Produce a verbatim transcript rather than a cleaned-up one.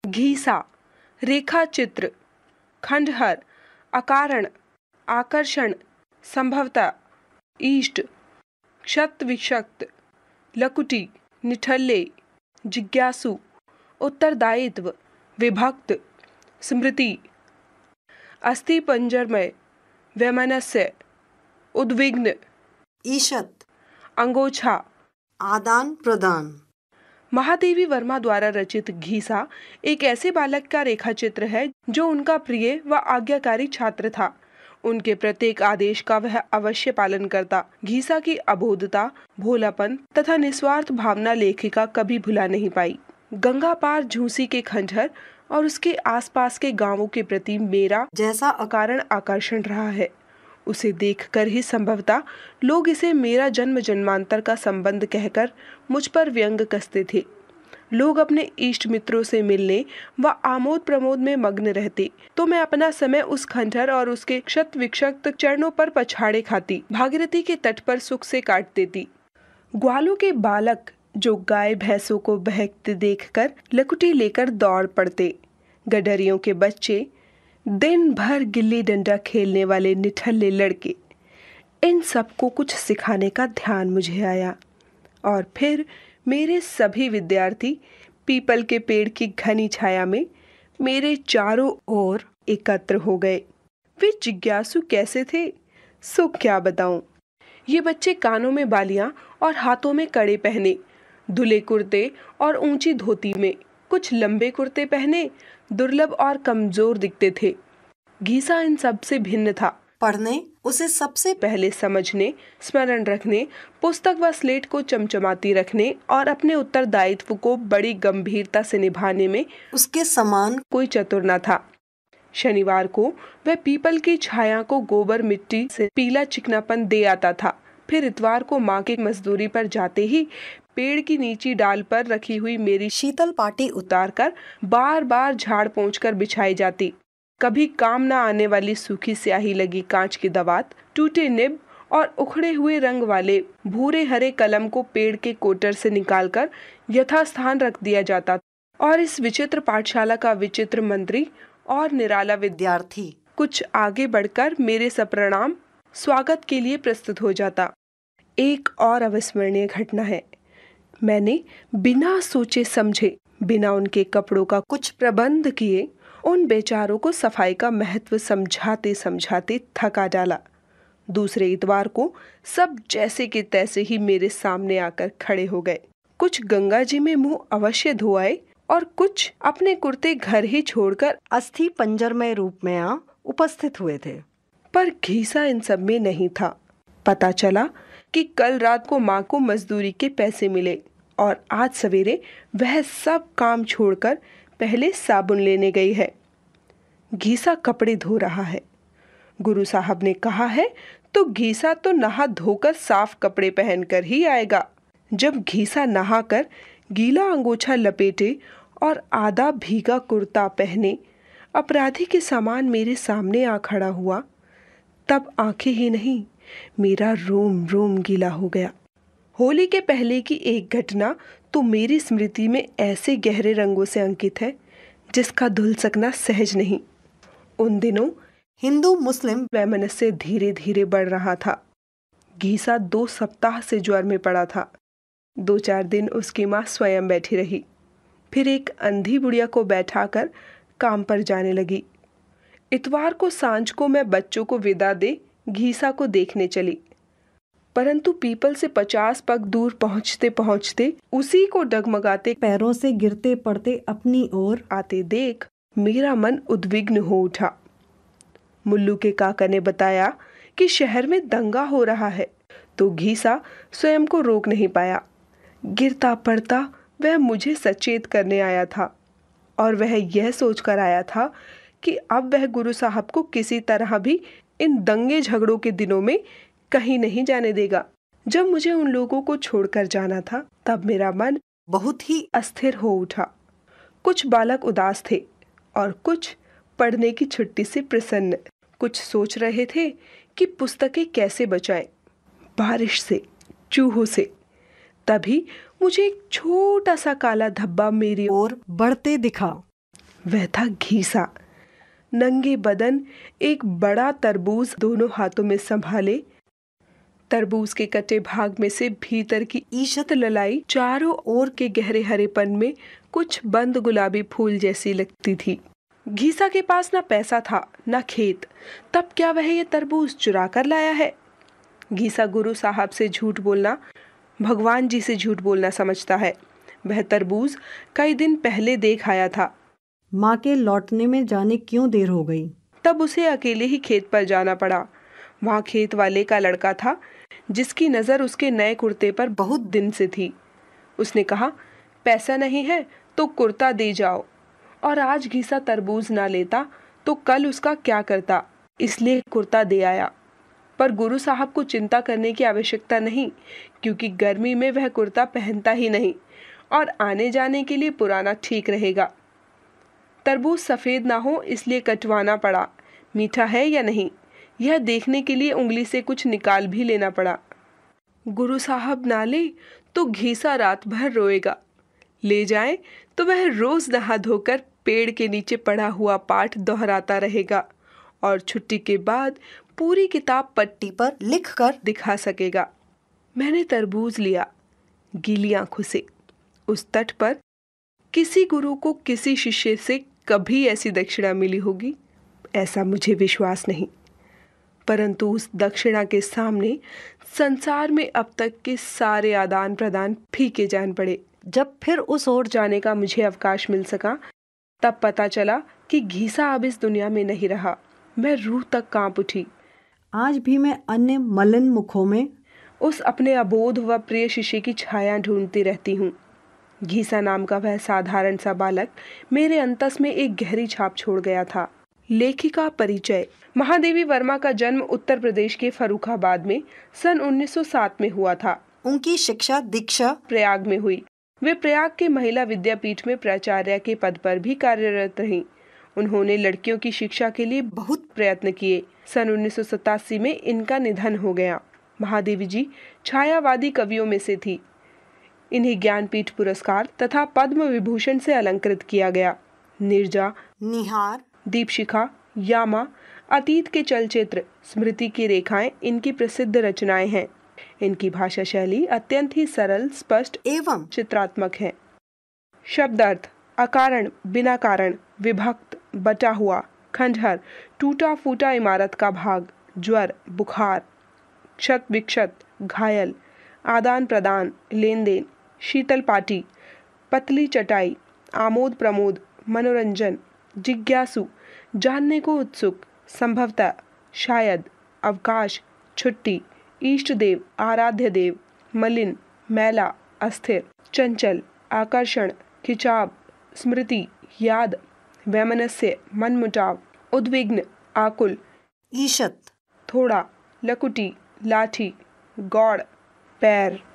घीसा, रेखा चित्र, खंडहर, अकारण, आकर्षण, संभवता, इष्ट, क्षत विक्षक्त, लकुटी, निठल्ले, जिज्ञासु, उत्तरदायित्व, विभक्त, स्मृति, अस्थि पंजरमय, वैमनस्य, उद्विग्न, ईशत, अंगोछा, आदान प्रदान। महादेवी वर्मा द्वारा रचित घीसा एक ऐसे बालक का रेखा चित्र है जो उनका प्रिय व आज्ञाकारी छात्र था। उनके प्रत्येक आदेश का वह अवश्य पालन करता। घीसा की अबोधता, भोलापन तथा निस्वार्थ भावना लेखिका कभी भुला नहीं पाई। गंगा पार झूसी के खंडहर और उसके आसपास के गांवों के प्रति मेरा जैसा अकारण आकर्षण रहा है, उसे देखकर ही संभवतः लोग इसे मेरा जन्म जन्मांतर का संबंध कहकर मुझ पर व्यंग कसते थे। लोग अपने इष्ट मित्रों से मिलने व आमोद प्रमोद में मग्न रहते, तो मैं अपना समय उस खंडहर और उसके क्षत विक्षत चरणों पर पछाड़े खाती, भागीरथी के तट पर सुख से काट देती। ग्वालों के बालक जो गाय भैंसों को बहकते देखकर लकुटी लेकर दौड़ पड़ते, गडरियों के बच्चे, दिन भर गिल्ली डंडा खेलने वाले निठल्ले लड़के, इन सबको कुछ सिखाने का ध्यान मुझे आया। और फिर मेरे सभी विद्यार्थी पीपल के पेड़ की घनी छाया में मेरे चारों ओर एकत्र हो गए। वे जिज्ञासु कैसे थे, सो क्या बताऊं। ये बच्चे कानों में बालियां और हाथों में कड़े पहने, धुले कुर्ते और ऊंची धोती में, कुछ लंबे कुर्ते पहने, दुर्लभ और कमजोर दिखते थे। घीसा इन सब से भिन्न था। पढ़ने, उसे सबसे पहले समझने, स्मरण रखने, पुस्तक व स्लेट को चमचमाती रखने और अपने उत्तरदायित्व को बड़ी गंभीरता से निभाने में उसके समान कोई चतुर न था। शनिवार को वह पीपल की छाया को गोबर मिट्टी से पीला चिकनापन दे आता था। फिर इतवार को माँ की मजदूरी पर जाते ही पेड़ की नीची डाल पर रखी हुई मेरी शीतल पाटी उतार कर बार बार झाड़ पोंछ कर बिछाई जाती। कभी काम न आने वाली सूखी स्याही लगी कांच की दवात, टूटे निब और उखड़े हुए रंग वाले भूरे हरे कलम को पेड़ के कोटर से निकालकर यथास्थान रख दिया जाता और इस विचित्र पाठशाला का विचित्र मंत्री और निराला विद्यार्थी कुछ आगे बढ़कर मेरे सप्रणाम स्वागत के लिए प्रस्तुत हो जाता। एक और अविस्मरणीय घटना है। मैंने बिना सोचे समझे, बिना उनके कपड़ों का कुछ प्रबंध किए, उन बेचारों को सफाई का महत्व समझाते समझाते थका डाला। दूसरे इतवार को सब जैसे के तैसे ही मेरे सामने आकर खड़े हो गए। कुछ गंगा जी में मुंह अवश्य धोआए और कुछ अपने कुर्ते घर ही छोड़कर अस्थि पंजरमय रूप में आ उपस्थित हुए थे। पर घीसा इन सब में नहीं था। पता चला कि कल रात को माँ को मजदूरी के पैसे मिले और आज सवेरे वह सब काम छोड़कर पहले साबुन लेने गई है। घीसा कपड़े धो रहा है। गुरु साहब ने कहा है तो घीसा तो नहा धोकर साफ कपड़े पहनकर ही आएगा। जब घीसा नहाकर गीला अंगोछा लपेटे और आधा भीगा कुर्ता पहने अपराधी के समान मेरे सामने आ खड़ा हुआ, तब आंखें ही नहीं, मेरा रोम रोम गीला हो गया। होली के पहले की एक घटना तो मेरी स्मृति में ऐसे गहरे रंगों से अंकित है जिसका धुल सकना सहज नहीं। उन दिनों हिंदू मुस्लिम वैमनस्य धीरे धीरे बढ़ रहा था। घीसा दो सप्ताह से ज्वर में पड़ा था। दो चार दिन उसकी माँ स्वयं बैठी रही, फिर एक अंधी बुढ़िया को बैठाकर काम पर जाने लगी। इतवार को सांझ को मैं बच्चों को विदा दे घीसा को देखने चली, परंतु पीपल से पचास पग दूर पहुंचते पहुंचते उसी को डगमगाते पैरों से गिरते पड़ते अपनी ओर आते देख मेरा मन उद्विग्न हो उठा। मुल्लू के काका ने बताया कि शहर में दंगा हो रहा है, तो घीसा स्वयं को रोक नहीं पाया। गिरता पड़ता वह मुझे सचेत करने आया था और वह यह सोचकर आया था कि अब वह गुरु साहब को किसी तरह भी इन दंगे झगड़ों के दिनों में कहीं नहीं जाने देगा। जब मुझे उन लोगों को छोड़कर जाना था, तब मेरा मन बहुत ही अस्थिर हो उठा। कुछ बालक उदास थे और कुछ पढ़ने की छुट्टी से प्रसन्न। कुछ सोच रहे थे कि पुस्तकें कैसे बचाएं, बारिश से, चूहों से। तभी मुझे एक छोटा सा काला धब्बा मेरी ओर बढ़ते दिखा। वह था घीसा। नंगे बदन, एक बड़ा तरबूज दोनों हाथों में संभाले। तरबूज के कटे भाग में से भीतर की ईशत ललाई चारों ओर के गहरे हरेपन में कुछ बंद गुलाबी फूल जैसी लगती थी। घीसा के पास ना पैसा था ना खेत, तब क्या वह ये तरबूज चुरा कर लाया है? घीसा गुरु साहब से झूठ बोलना भगवान जी से झूठ बोलना समझता है। वह तरबूज कई दिन पहले देख आया था। माँ के लौटने में जाने क्यों देर हो गई। तब उसे अकेले ही खेत पर जाना पड़ा। वहाँ खेत वाले का लड़का था जिसकी नज़र उसके नए कुर्ते पर बहुत दिन से थी। उसने कहा, पैसा नहीं है तो कुर्ता दे जाओ। और आज घीसा तरबूज ना लेता तो कल उसका क्या करता, इसलिए कुर्ता दे आया। पर गुरु साहब को चिंता करने की आवश्यकता नहीं, क्योंकि गर्मी में वह कुर्ता पहनता ही नहीं और आने जाने के लिए पुराना ठीक रहेगा। तरबूज सफ़ेद ना हो इसलिए कटवाना पड़ा। मीठा है या नहीं, यह देखने के लिए उंगली से कुछ निकाल भी लेना पड़ा। गुरु साहब ना ले तो घीसा रात भर रोएगा, ले जाए तो वह रोज नहा धोकर पेड़ के नीचे पड़ा हुआ पाठ दोहराता रहेगा और छुट्टी के बाद पूरी किताब पट्टी पर लिख कर दिखा सकेगा। मैंने तरबूज लिया गीली आंखों से। उस तट पर किसी गुरु को किसी शिष्य से कभी ऐसी दक्षिणा मिली होगी, ऐसा मुझे विश्वास नहीं। परंतु उस दक्षिणा के सामने संसार में अब तक के सारे आदान प्रदान फीके जान पड़े। जब फिर उस ओर जाने का मुझे अवकाश मिल सका, तब पता चला कि घीसा अब इस दुनिया में नहीं रहा। मैं रूह तक कांप उठी। आज भी मैं अन्य मलिन मुखों में उस अपने अबोध व प्रिय शिष्य की छाया ढूंढती रहती हूँ। घीसा नाम का वह साधारण सा बालक मेरे अंतस में एक गहरी छाप छोड़ गया था। लेखिका परिचय। महादेवी वर्मा का जन्म उत्तर प्रदेश के फर्रुखाबाद में सन उन्नीस सौ सात में हुआ था। उनकी शिक्षा दीक्षा प्रयाग में हुई। वे प्रयाग के महिला विद्यापीठ में प्राचार्य के पद पर भी कार्यरत रहीं। उन्होंने लड़कियों की शिक्षा के लिए बहुत प्रयत्न किए। सन उन्नीस सौ सतासी में इनका निधन हो गया। महादेवी जी छायावादी कवियों में से थी। इन्हें ज्ञानपीठ पुरस्कार तथा पद्म विभूषण से अलंकृत किया गया। निर्जा, निहार, दीपशिखा, यामा, अतीत के चलचित्र, स्मृति की रेखाएं इनकी प्रसिद्ध रचनाएं हैं। इनकी भाषा शैली अत्यंत ही सरल, स्पष्ट एवं चित्रात्मक है। शब्द अर्थ: अकारण, बिना कारण, विभक्त, बटा हुआ, खंडहर, टूटा फूटा इमारत का भाग, ज्वर, बुखार, क्षत विक्षत, घायल, आदान प्रदान, लेन देन, शीतल पाटी, पतली चटाई, आमोद प्रमोद, मनोरंजन, जिज्ञासु, जानने को उत्सुक, संभवतः, शायद, अवकाश, छुट्टी, इष्ट देव, आराध्य देव, मलिन, मैला, अस्थिर, चंचल, आकर्षण, खिंचाव, स्मृति, याद, वैमनस्य, मनमुटाव, उद्विग्न, आकुल, ईशत, थोड़ा, लकुटी, लाठी, गौड़, पैर।